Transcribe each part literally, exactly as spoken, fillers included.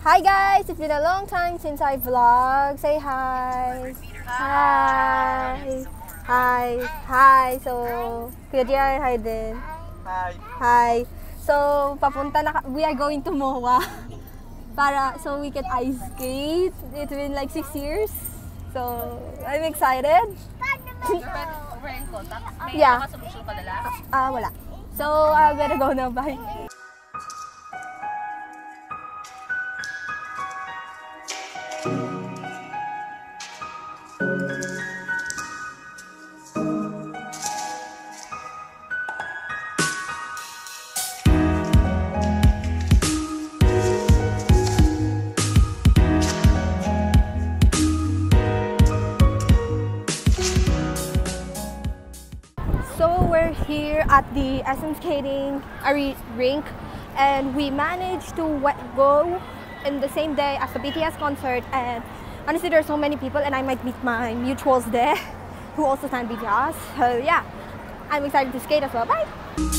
Hi guys! It's been a long time since I vlog. Say hi! Hi! Hi! Hi! So, Kuya J R, hi din. Hi! Hi! So, papunta na, we are going to M O A para, so we can ice skate. It's been like six years. So, I'm excited. We're in contact? May Yeah. nakasolution ka nila? Ah, uh, wala. So, I better go now. Bye. So we're here at the S M Skating rink, and we managed to go in the same day as the B T S concert. And honestly, there are so many people, and I might meet my mutuals there who also stand B T S. So yeah, I'm excited to skate as well. Bye.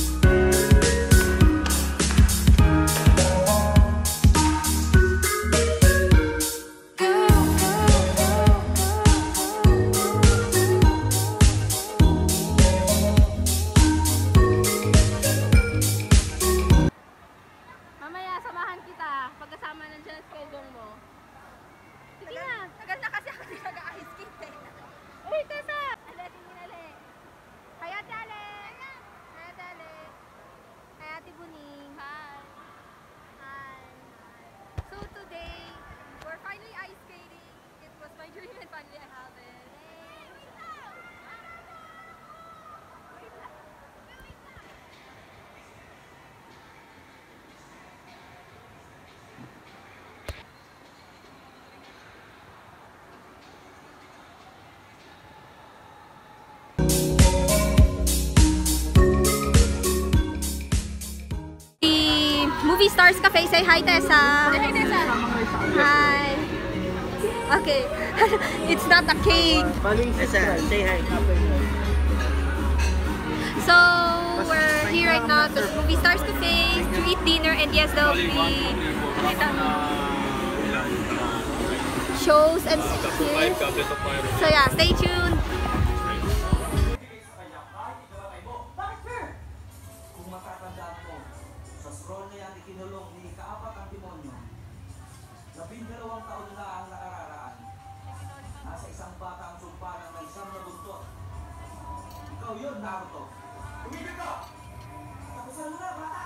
Pagkasama nandiyan ang schedule mo. Sige na. Tagal na kasi ako hindi nag-ice skate eh. Uy, Tessa! Ale, tingin ale. Hi, Ate Ale. Hi, Ate Ale. Hi, Ate Buning. Hi. Hi. So today, we're finally ice skating. It was my dream and finally I have it. Movie Stars Cafe, say hi, Tessa. Hi, Tessa. Hi. Okay, it's not a cake. Tessa, say hi. So we're here right now at the Movie Stars Cafe to eat dinner, and yes, there'll be shows and skits. So yeah, stay tuned. Kinulong ni kaapat ang demonyo. Labindalawang taon na ang nakararaan. Nasa isang bata ang sumpa ng isang nabuntot. Ikaw yun, Naruto. Tumigil ka! Tapusan mo na, bata!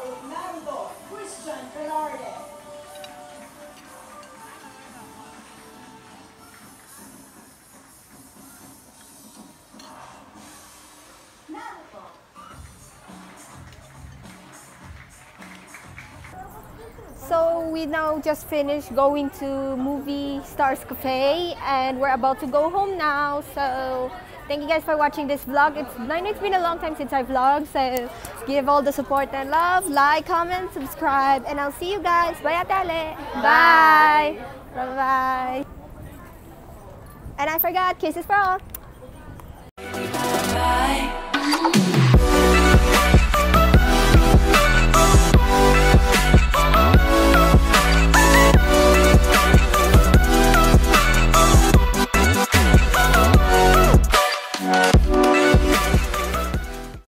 Nardo Christian Velarde. Nardo. So we now just finished going to Movie Stars Cafe and we're about to go home now. So thank you guys for watching this vlog. It's, I know it's been a long time since I vlogged, so give all the support and love. Like, comment, subscribe, and I'll see you guys. Bye, Atale. Bye. Bye. Bye. And I forgot, kisses for all.